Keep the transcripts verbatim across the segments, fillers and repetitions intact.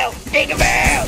Tinkerbell! Tinkerbell!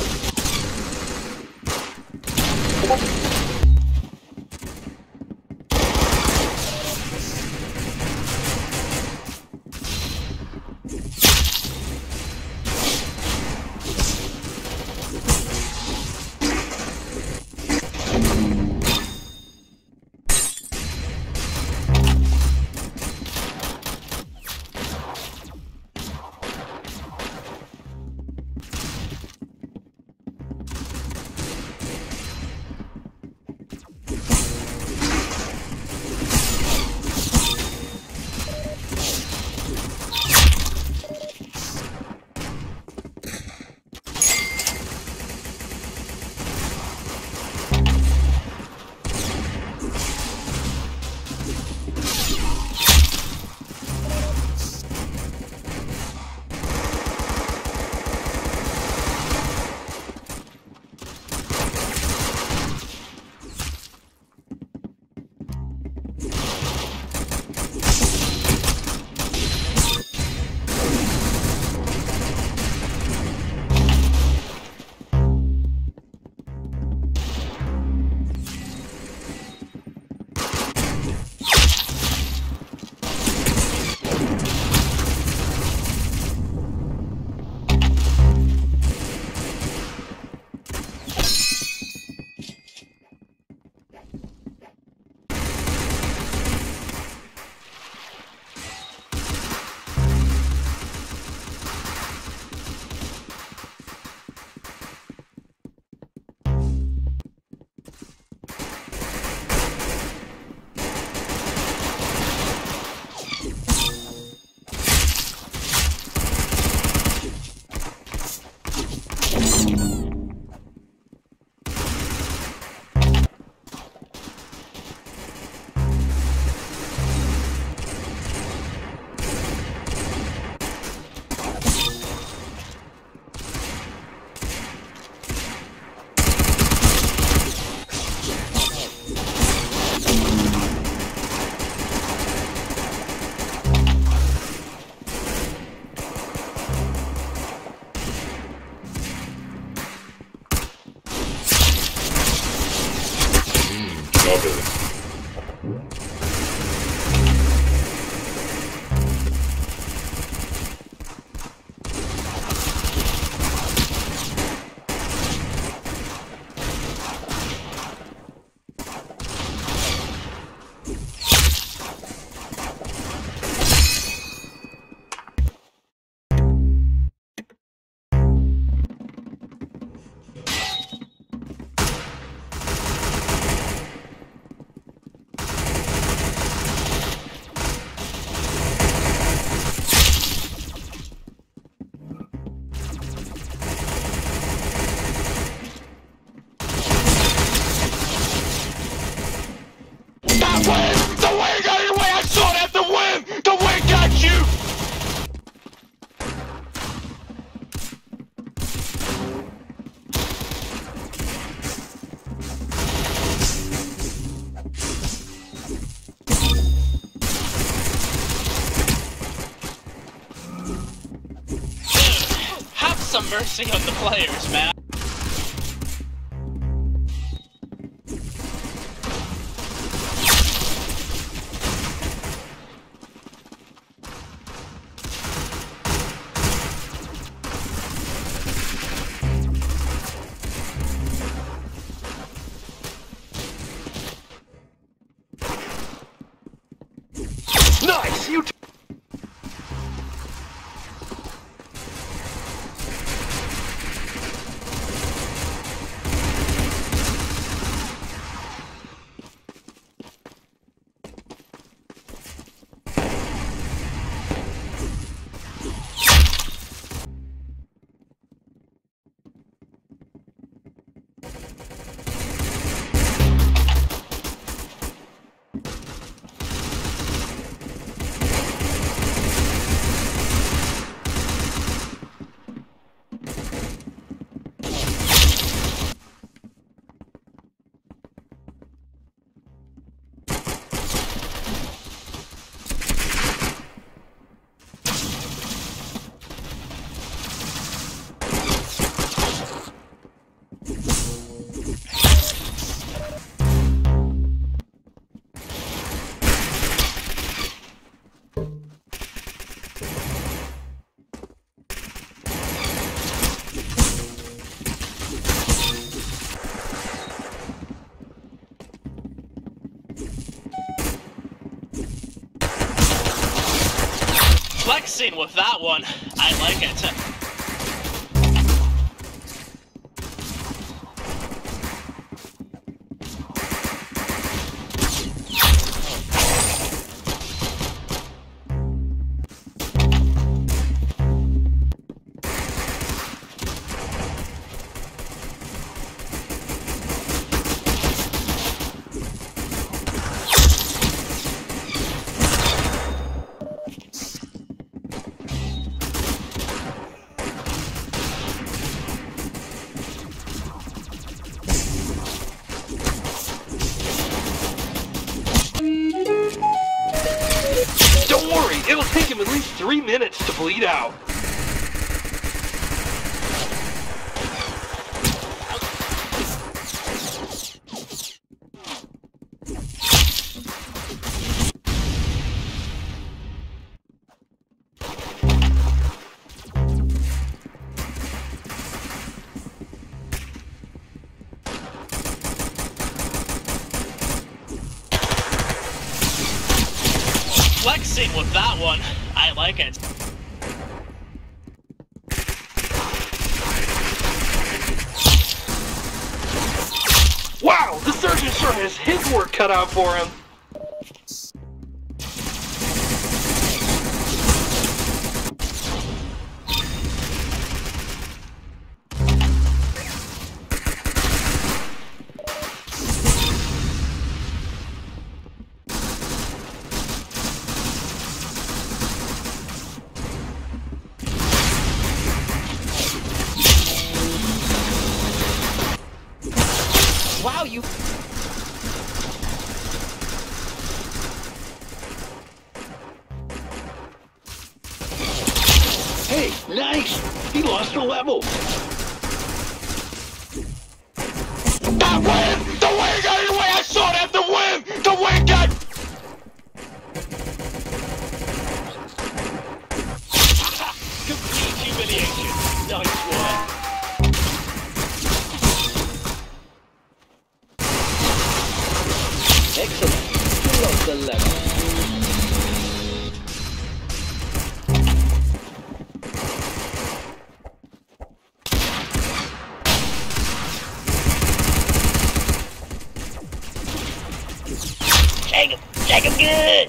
Some mercy on the players, man. Nice! You Flexing with that one. I like it. Don't worry, it'll take him at least three minutes to bleed out. Flexing with that one. I like it. Wow, the surgeon sure has his work cut out for him. Wow, you... Hey, nice! He lost a level! That win! The win got in the way! I saw that! The win! The win got... Complete humiliation. Nice one. Excellent. You lost the level. Take him! Take him good!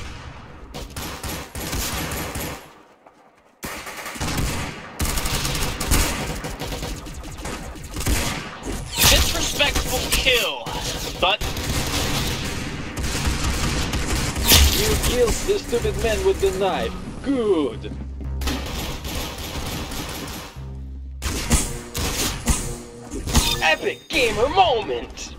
Disrespectful kill, but... You killed the stupid man with the knife. Good. Epic gamer moment!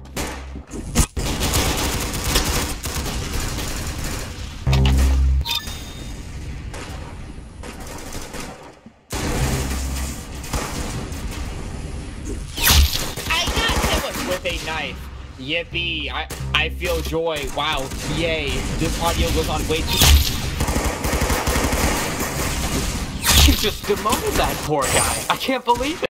I got him with a knife. Yippee. I, I feel joy. Wow. Yay. This audio goes on way too... You just demoted that poor guy. I can't believe it.